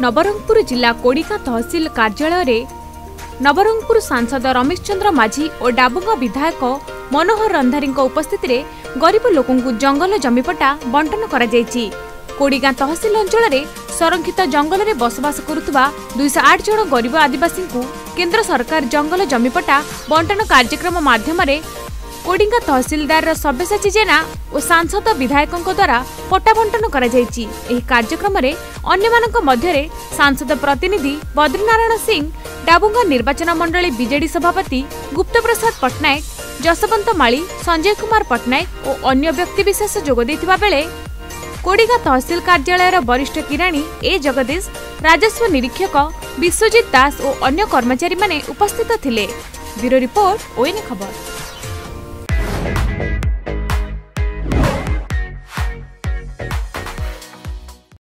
नवरंगपुर जिला कोड़िका तहसील कार्यालय रे नवरंगपुर सांसद रमेश चंद्र माझी और डाबुंगा विधायक मनोहर रंधारी उपस्थिति रे गरीब लोकंकु जंगल जमीपट्टा बंटन करा जायछि। कोड़िगा तहसील अंचल रे संरक्षित जंगल रे बसवास करुवा 208 जन गरीब आदिवासी को केंद्र सरकार जंगल जमीपट्टा बंटन कार्यक्रम माध्यम कोड़िगा तहसीलदार सब्यसाची जेना और सांसद विधायकों द्वारा पट्टा बंटन करा जायछि। एही कार्यक्रम रे अन्यमानक मध्यरे सांसद प्रतिनिधि बद्रीनारायण सिंह, डाबुंगा निर्वाचन मंडली बीजेडी सभापति गुप्त प्रसाद पट्टनायक, जसवंत माली, संजय कुमार पट्टनायक और अन्य व्यक्ति विशेष जोग देथिबा बेले कोड़िगा तहसील कार्यालय वरिष्ठ किराणी ए जगदीश, राजस्व निरीक्षक विश्वजीत दास और अन्य कर्मचारी माने उपस्थित थिले। ब्यूरो रिपोर्ट, ओएन खबर।